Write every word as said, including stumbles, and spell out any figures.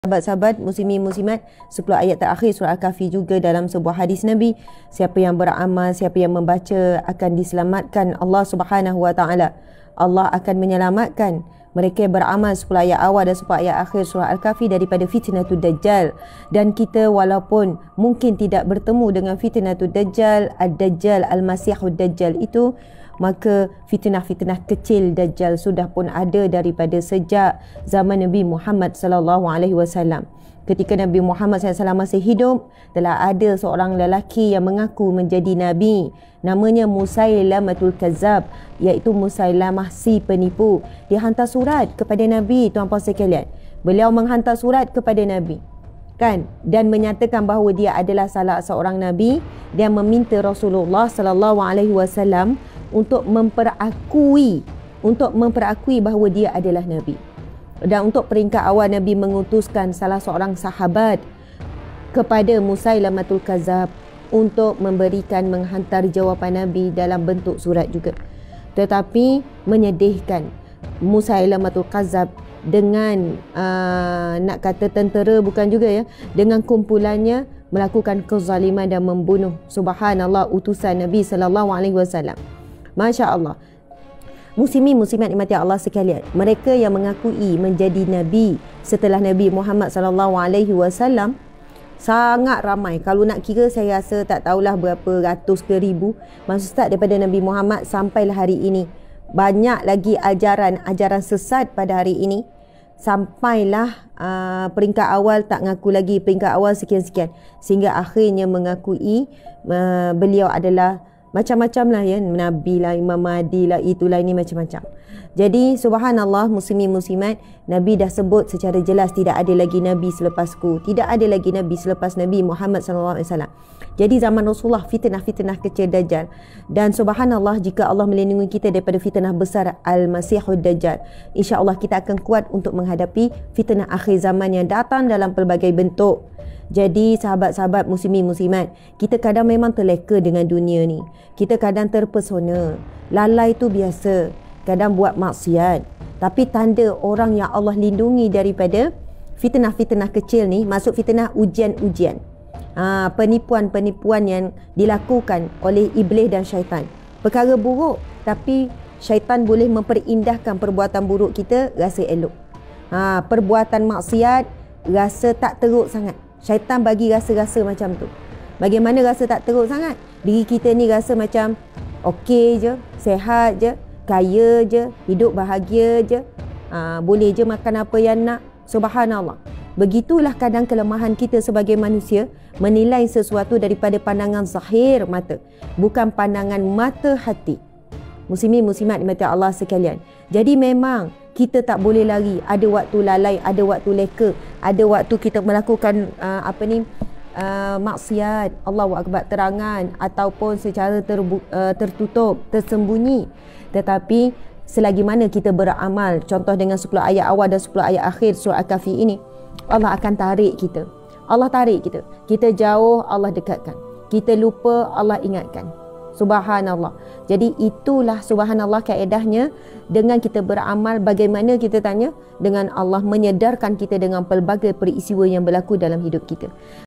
Sahabat-sahabat, muslimi muslimat, sepuluh ayat terakhir surah Al-Kahfi juga dalam sebuah hadis Nabi, siapa yang beramal, siapa yang membaca akan diselamatkan Allah Subhanahu Wa Taala. Allah akan menyelamatkan mereka yang beramal sepuluh ayat awal dan sepuluh ayat akhir surah Al-Kahfi daripada fitnatul Dajjal. Dan kita walaupun mungkin tidak bertemu dengan fitnatul Dajjal, Ad-Dajjal, Al-Masihud Dajjal itu, maka fitnah-fitnah kecil Dajjal sudah pun ada daripada sejak zaman Nabi Muhammad sallallahu alaihi wasallam. Ketika Nabi Muhammad sallallahu alaihi wasallam masih hidup, telah ada seorang lelaki yang mengaku menjadi Nabi. Namanya Musailamatul Kazzab, iaitu Musailamah si penipu. Dia hantar surat kepada Nabi, tuan-puan sekalian. Beliau menghantar surat kepada Nabi, kan, dan menyatakan bahawa dia adalah salah seorang Nabi. Dia meminta Rasulullah sallallahu alaihi wasallam untuk memperakui untuk memperakui bahawa dia adalah Nabi. Dan untuk peringkat awal, Nabi mengutuskan salah seorang sahabat kepada Musailamatul Kazzab untuk memberikan menghantar jawapan Nabi dalam bentuk surat juga. Tetapi menyedihkan, Musailamatul Kazzab dengan uh, nak kata tentera bukan juga ya, dengan kumpulannya melakukan kezaliman dan membunuh subhanallah utusan Nabi sallallahu alaihi wasallam. Masya Allah. Muslimi muslimat dimati Allah sekalian, mereka yang mengakui menjadi Nabi setelah Nabi Muhammad sallallahu alaihi wasallam sangat ramai. Kalau nak kira, saya rasa tak tahulah berapa ratus ke ribu. Maksud tak, daripada Nabi Muhammad sampailah hari ini banyak lagi ajaran-ajaran sesat pada hari ini. Sampailah uh, peringkat awal tak ngaku lagi, peringkat awal sekian-sekian, sehingga akhirnya mengakui uh, beliau adalah macam-macam lah ya, Nabi lah, Imam Mahdi lah, itulah ini macam-macam. Jadi subhanallah, muslimi muslimat, Nabi dah sebut secara jelas tidak ada lagi Nabi selepasku, tidak ada lagi Nabi selepas Nabi Muhammad sallallahu alaihi wasallam. Jadi zaman Rasulullah fitnah-fitnah kecil Dajjal, dan subhanallah jika Allah melindungi kita daripada fitnah besar Al-Masihud Dajjal, insya-Allah kita akan kuat untuk menghadapi fitnah akhir zaman yang datang dalam pelbagai bentuk. Jadi sahabat-sahabat muslimi muslimat, kita kadang memang terleka dengan dunia ni. Kita kadang terpesona. Lalai tu biasa. Kadang buat maksiat. Tapi tanda orang yang Allah lindungi daripada fitnah-fitnah kecil ni, maksud fitnah ujian-ujian. Ha, penipuan-penipuan yang dilakukan oleh iblis dan syaitan. Perkara buruk, tapi syaitan boleh memperindahkan perbuatan buruk kita, rasa elok. Ha, perbuatan maksiat, rasa tak teruk sangat. Syaitan bagi rasa-rasa macam tu. Bagaimana rasa tak teruk sangat? Diri kita ni rasa macam okey je, sehat je, kaya je, hidup bahagia je, ha, boleh je makan apa yang nak. Subhanallah. Begitulah kadang kelemahan kita sebagai manusia, menilai sesuatu daripada pandangan zahir mata, bukan pandangan mata hati. Muslimi muslimat dimati Allah sekalian. Jadi memang kita tak boleh lari. Ada waktu lalai, ada waktu leka, ada waktu kita melakukan uh, apa ni uh, maksiat, Allahu Akbar, terangan ataupun secara terbu- uh, tertutup, tersembunyi. Tetapi selagi mana kita beramal, contoh dengan sepuluh ayat awal dan sepuluh ayat akhir surah Al-Kahfi ini, Allah akan tarik kita. Allah tarik kita. Kita jauh, Allah dekatkan. Kita lupa, Allah ingatkan. Subhanallah. Jadi itulah subhanallah kaedahnya. Dengan kita beramal, bagaimana kita tanya? Dengan Allah menyedarkan kita dengan pelbagai peristiwa yang berlaku dalam hidup kita.